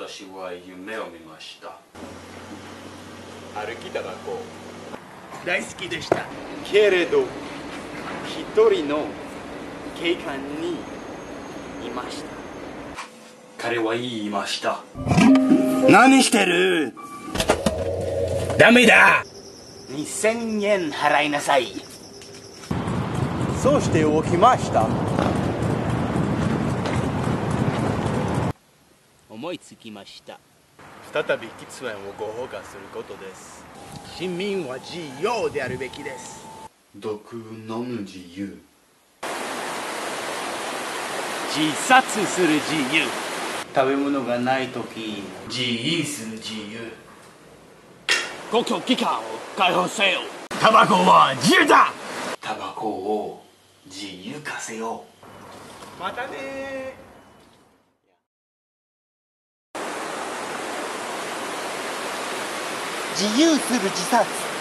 私は夢を見ました。 歩きタバコ大好きでした。 けれど一人の警官にいました。 彼は言いました。 何してる？ダメだ。2000円払いなさい。 そうしておきました。 思いつきました。 再び喫煙を合法化することです。 市民は自由であるべきです。 毒飲む自由。 自殺する自由。食べ物がないとき自由する自由。 公共機関を解放せよ。タバコは自由だ。 タバコを自由化せよ。 またね。 自由する自殺。